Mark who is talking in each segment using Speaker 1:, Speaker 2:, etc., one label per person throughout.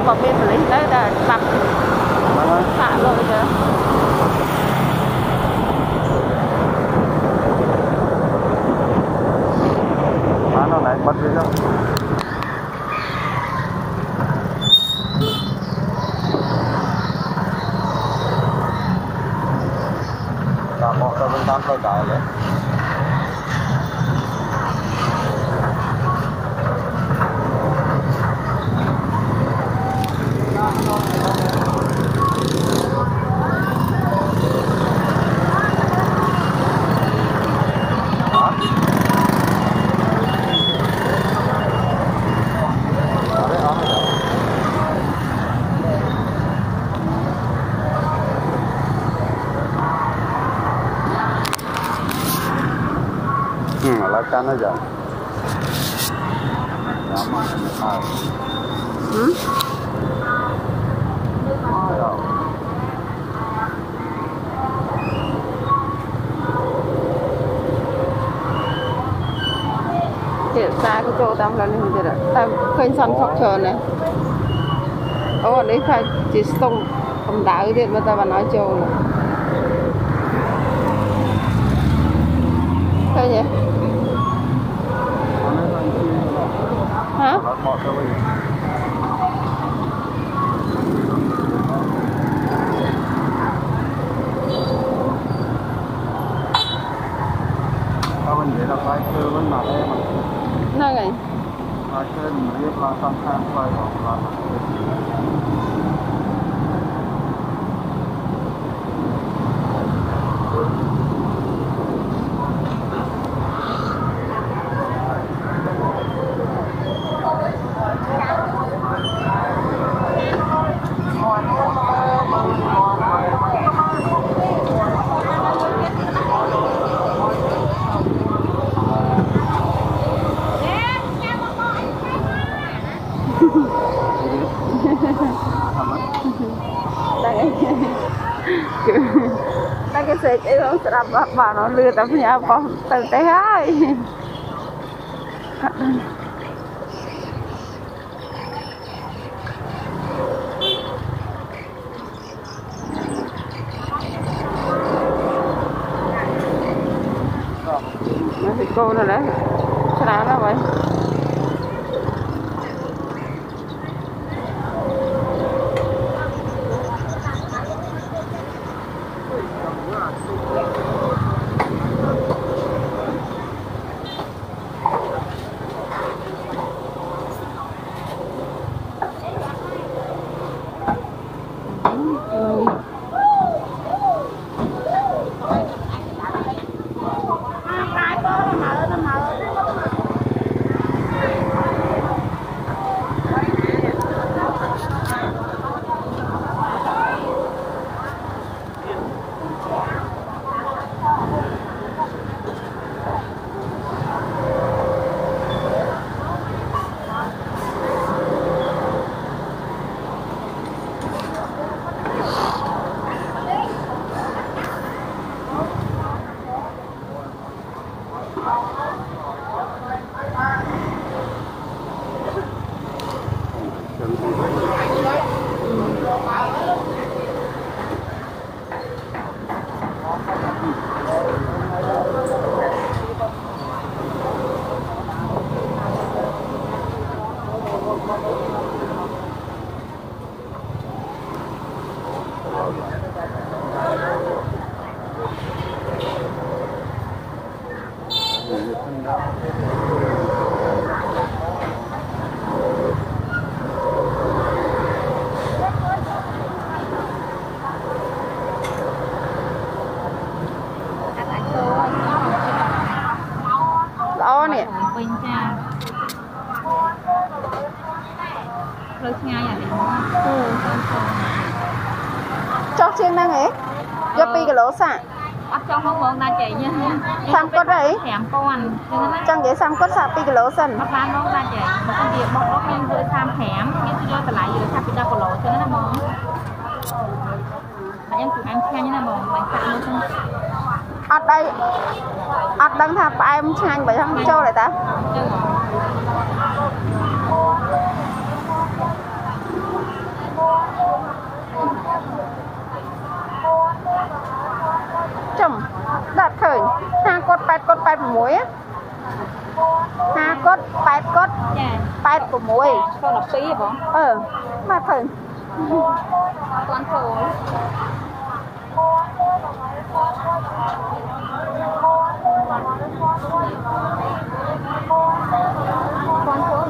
Speaker 1: còn bên lấy đấy là bạc xả rồi kìa.
Speaker 2: Nó lại bật đi đâu. Cả một tờ bên tam thôi đại đấy. Kan aja.
Speaker 1: Hiện xa cái chỗ tam lần này rồi tam khơi săn phật chờ này. Ở đây phải chỉ sông không đá cái điện mà ta vào nói châu rồi. Thôi nhỉ? Hả?
Speaker 2: Mình để là phải chơi với mặt em mà.
Speaker 1: Này này.
Speaker 2: Phải chơi mình biết là sang sang phải là. Đây cái xe chạy không sẽ đạp vào nó lừa tấm nhà bóng từ tới hai nó thì cô nào đấy sao đó vậy. Đó nè. Cho chiên năng ấy. Cho pi cái lỗ xạ.
Speaker 3: Bắt trong không mong ta chạy nha.
Speaker 1: Sam cốt đấy.
Speaker 3: Thèm con.
Speaker 1: Chẳng vậy Sam cốt xạ pi cái lỗ sần.
Speaker 3: Bắt ban nó ta chạy. Một con việc bóc bóc lên với Sam thèm. Cái tôi cho lại vừa Sam pi đau cổ lỗ cho nó là mong. Mà em chụp em khen như là mong bánh xạ luôn không.
Speaker 1: Ở đây. Ở đăng thà bà em chanh bởi không cho lại ta. chồng đặt khởi 5 cốt 8 muối á 5 cốt 8 cốt 8 của muối
Speaker 3: con là phí hả
Speaker 1: mà khởi
Speaker 3: con thổi con thổi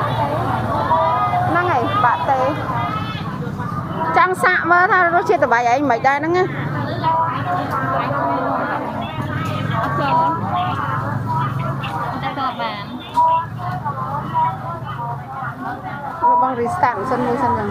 Speaker 1: năng ngày bạn tê trang xạ mà tha nó chia từ bài ấy mấy đây nó nghe bằng restart sân môi sân rằng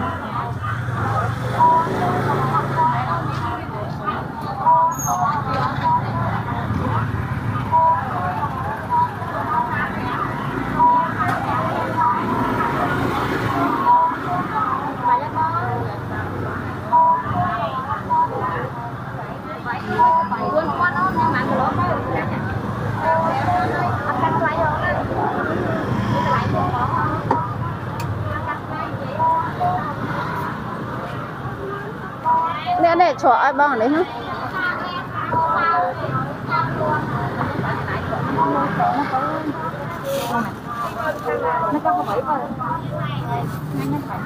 Speaker 1: nè nè cho ai bằng đấy hả
Speaker 3: nó có bảy rồi nhanh phải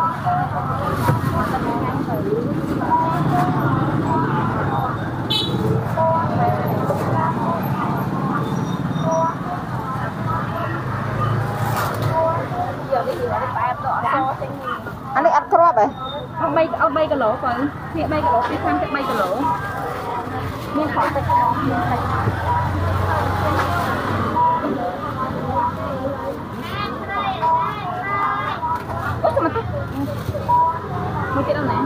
Speaker 1: anh đi ăn crop vậy
Speaker 3: ông bay cái lỗ phải hiện bay cái lỗ cái tham cái bay cái lỗ nên khỏi phải ủa sao mà tắt một cái đâu này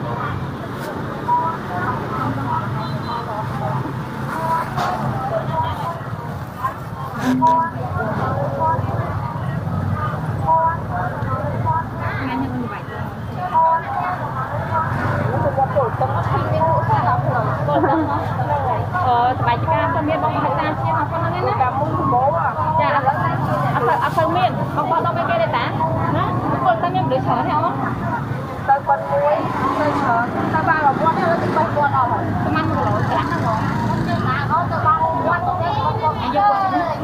Speaker 3: bài chị ca miên bông phải ta chia học con nó cả mông bố à dạ ăn miên bông bông đâu mấy cái để tán đó con ta miên để chở theo không tới con muối tới chở ta ba là con nó tính bay con rồi cái măng của lỗi lắm rồi nó từ ba quan tôi đấy anh vô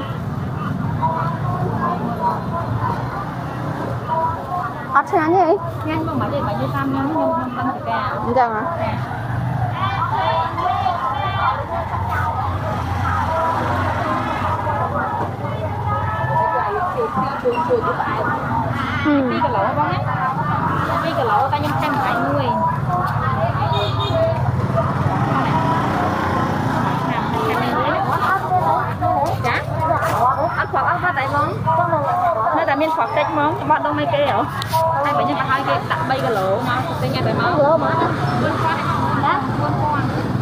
Speaker 1: ăn sáng gì
Speaker 3: nhanh mà mấy để tam nhân nhưng tăng từ ca
Speaker 1: chẳng hả
Speaker 3: đi cái lỗ con á đi cái lỗ ta nhân trăm bảy người chả ăn phật ăn phát tại món nơi tại miền phật tết món bạn đâu mấy kê hả hai bệnh nhân là hai kê đặt bay cái lỗ mà tên nghe tại món lỗ mà bên con đó bên con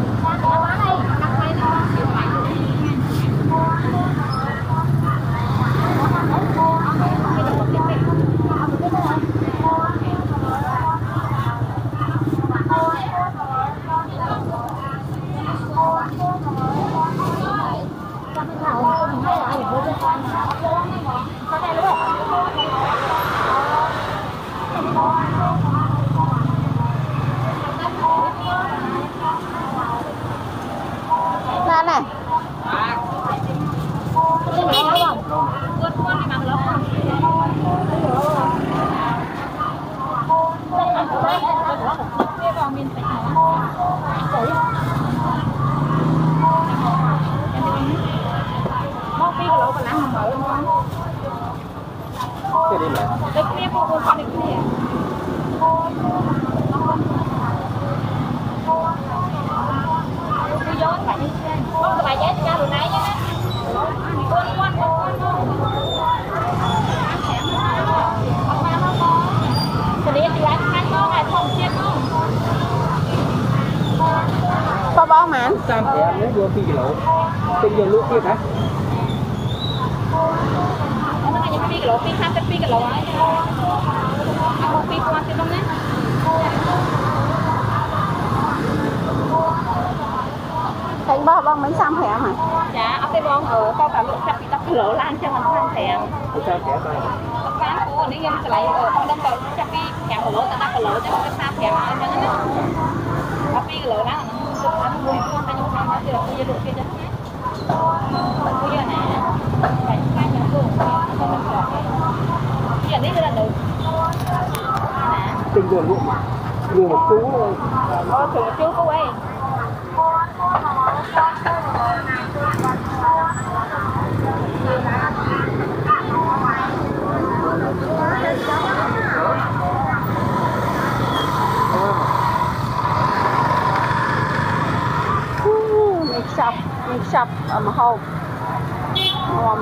Speaker 1: này có bao mà
Speaker 2: tam thẻ nếu vô phi lộ phi vô lúa kia hả
Speaker 3: nó là những phi cái lỗ phi tham phi cái lỗ ấy ăn một phi qua cái đông đấy
Speaker 1: thành bao bao mấy trăm thẻ hả
Speaker 3: dạ ở cái bông ở cao cả lượng chặt bị tắc lỗ lan cho mình tham thẻ
Speaker 2: tam thẻ coi
Speaker 3: cá của đi em lại ở con đông cầu chặt đi cả lỗ ta đắc lỗ cho cái tham thẻ mà cho nó phi cái lỗ lan anh không ăn được bây giờ được kia chứ bây giờ nè phải cái nhà vườn cho mình bỏ giờ biết là được
Speaker 4: tình thường luôn nhiều một chú thôi
Speaker 3: thường một chú cô ấy
Speaker 1: mình sập ở mà hộp ngon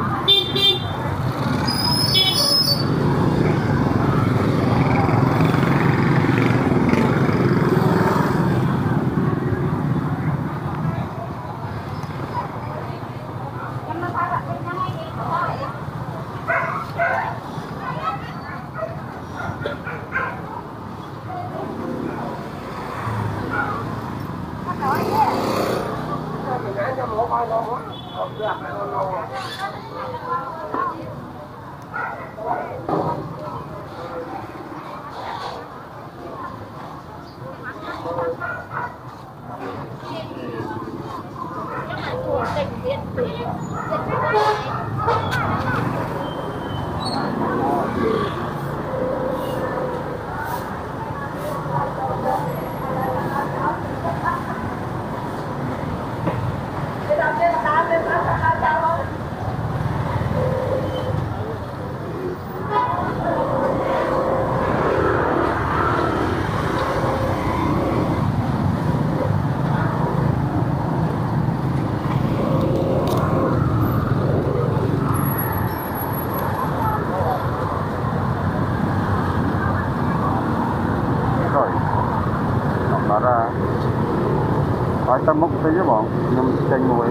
Speaker 4: phải tâm mốc tí với bọn nhưng chanh mùi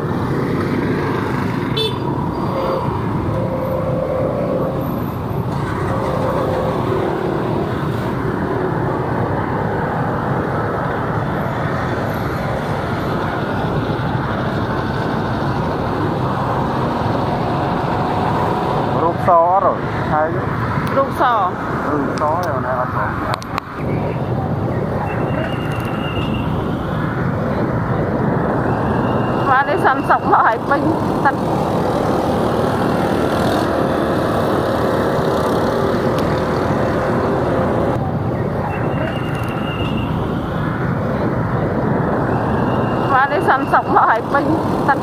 Speaker 4: rút xó rồi hay
Speaker 1: rút xó
Speaker 4: xó rồi này ăn rồi
Speaker 1: và đi săn sọc lại bình tận và đi săn sọc lại bình tận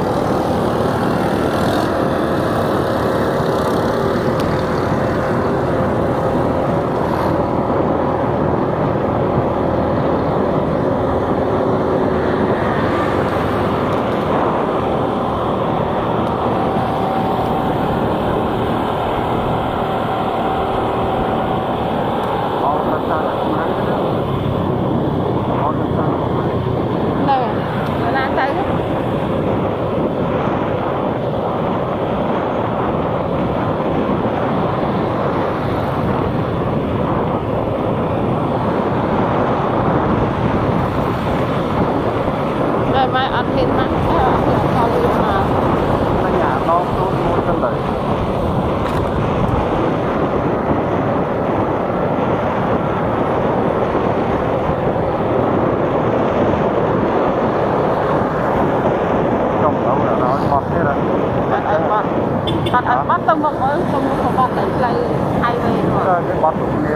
Speaker 1: mai ăn thịt mà cho đi mà
Speaker 4: nhà nó mua chân đấy bắt bắt tông một mới tông một bọt đấy lấy hai về rồi cái bắt